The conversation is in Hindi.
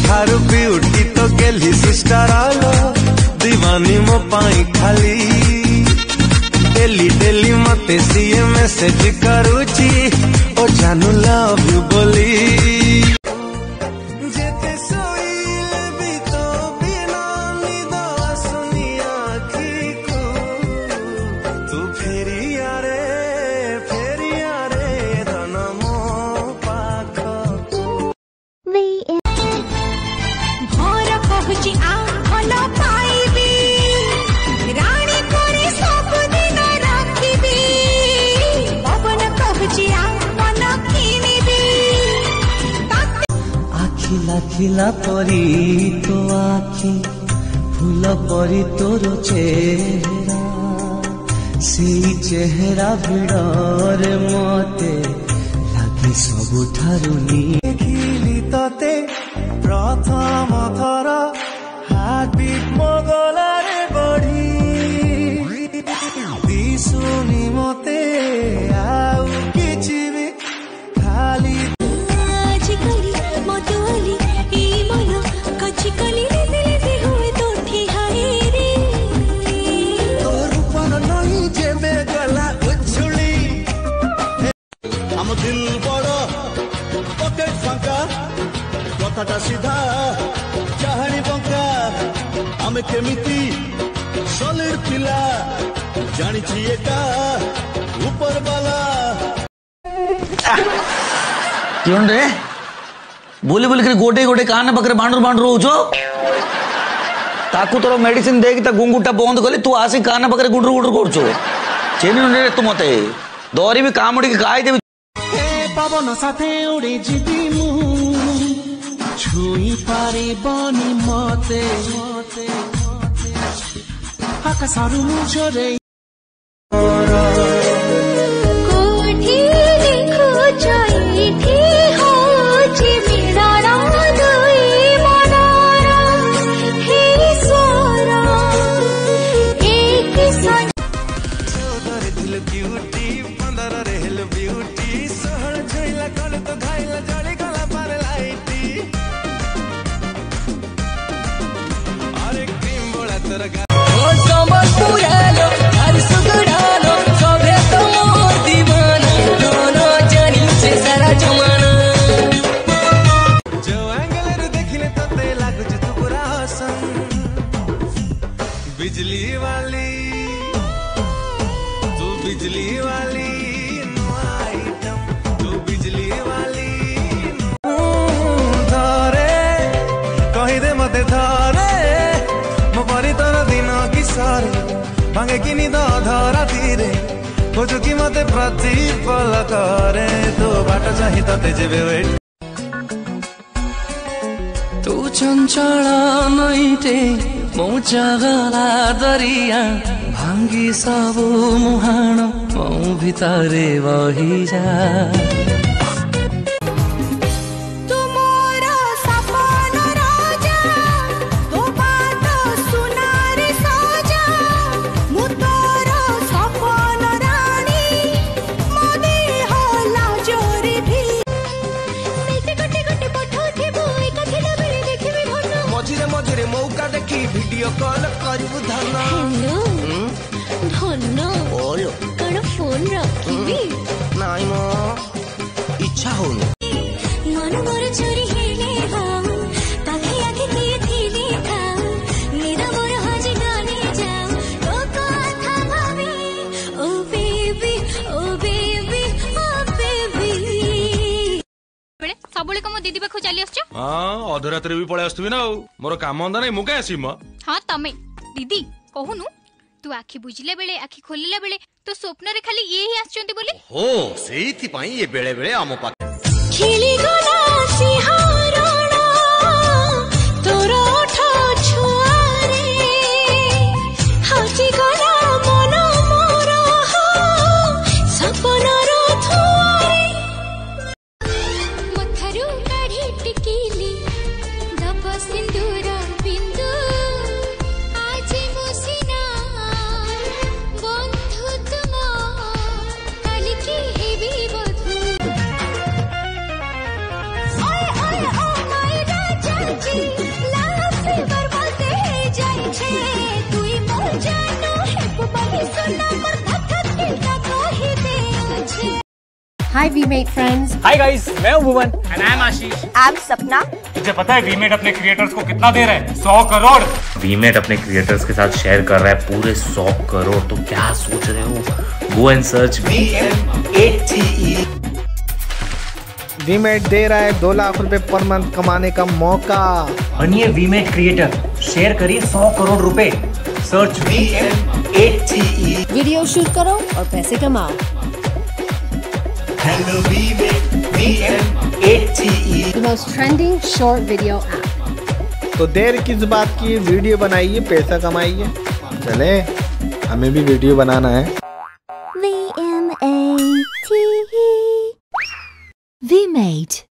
ठारू ब्यूटी तो गेली सिस्टर आलो दीवानी मो पाई खाली डेली डेली मते सीए मैसेज करूची ओ जानू लव यू बोली खिला खिला परी तो आखि फूल परी तोर चेहरा से चेहरा भिड़े मते लगे सबुठारु देखिली तते प्रथम थर हार्ट बीट मो गलारे बढ़ी दिसुनी मते आउ किछि भी खाली दिल बड़ा पकेट फांका कथाटा सीधा चाहानी बंका आमे केमिति सॉलिड पिला जानी छिए का ऊपर वाला क्यों रे बोली बोली कर गोटे गोटे कान बकरे बांडर बांडर होचो ताकू तोर मेडिसिन देकी ता गुंगुटा बंद कली तू आसी कान बकरे गुडर गुडर करछो चेनी रे तू मते दौरी भी कामुडी के गाय देबी पवन साथे उड़ी जीवी मु छुई पारे बनी मते आकाशरु मुझरे कोठी देखो जाईठी हो जे मिलना दुई मनरा हे सोरा एक सन चोदर दिल ब्यूटी पंदर रहल ब्यूटी तो घायल जड़ी गला पर लाइटी अरे क्रीम बोला तोरा ओ समपुरालो हर सुगड़ालो सबे तो मोर दीवाना दोनों जानी से सारा जमाना जो एंगल रे देखिले तते लागु तू पूरा हसन बिजली वाली तू बिजली वाली मते धारे मो परी तोर दिन की सारे भांगे कि निद धरा धीरे खोजु कि मते प्रतिफल करे तो बाट चाहि तते जेबे वेट तू चंचल नैटे मो जगला दरिया भांगी सबु मुहान मो भितरे बही जा मझिरे मझिरे मौका देखी वीडियो कॉल करू धन धन कण फोन रखी नाई मो इच्छा होनी मन मोर चोरी हेले हाउ ताके आगे किए थिले थाउ मेरा मोर हज गाने जाऊ तो कथा भाभी oh baby oh baby oh baby बेले सबुले कम दीदी पाखु चली आछो हां अधरात्रि भी पळे आस्तुबी ना मोर काम अंदा नै मुके आसी म हां तमे दीदी कहूनु तू आखि बुझिले बेले आखि खोलिले बेले तो स्वप्न रे खाली ये ही आछंती बोली हो सेइथि पई ये बेले बेले आमो पा खेली गला सिहारणा तोर ओठा छुआरे हाथी गला मन मोर सपना रो थुआरे मथरू काढी टिकिली दब सिंदूर बिंदु आज मोसिना बंधु तुम काली की हेबी बधू ओए ओए ओ माय राजा जी Hi VMate friends. Hi guys, मैं हूं Bhuvan and I am Ashish. I am Sapna. तुझे पता है वीमेट अपने क्रिएटर्स को कितना दे रहा है? 100 करोड़। वीमेट अपने क्रिएटर्स के साथ शेयर कर रहा है पूरे 100 करोड़। तो क्या सोच रहे हो? Go and search VMATE। VMate दे रहा है 2 लाख रुपए पर मंथ कमाने का मौका। बनिए वीमेट क्रिएटर, शेयर करिए 100 करोड़ रुपए। Search VMATE। वीडियो शूट करो और पैसे कमाओ। Hello VMATE। The most trending short video app. तो देर किस बात की, वीडियो बनाइए, पैसा कमाइए। चले, हमें भी वीडियो बनाना है। VMATE. VMate.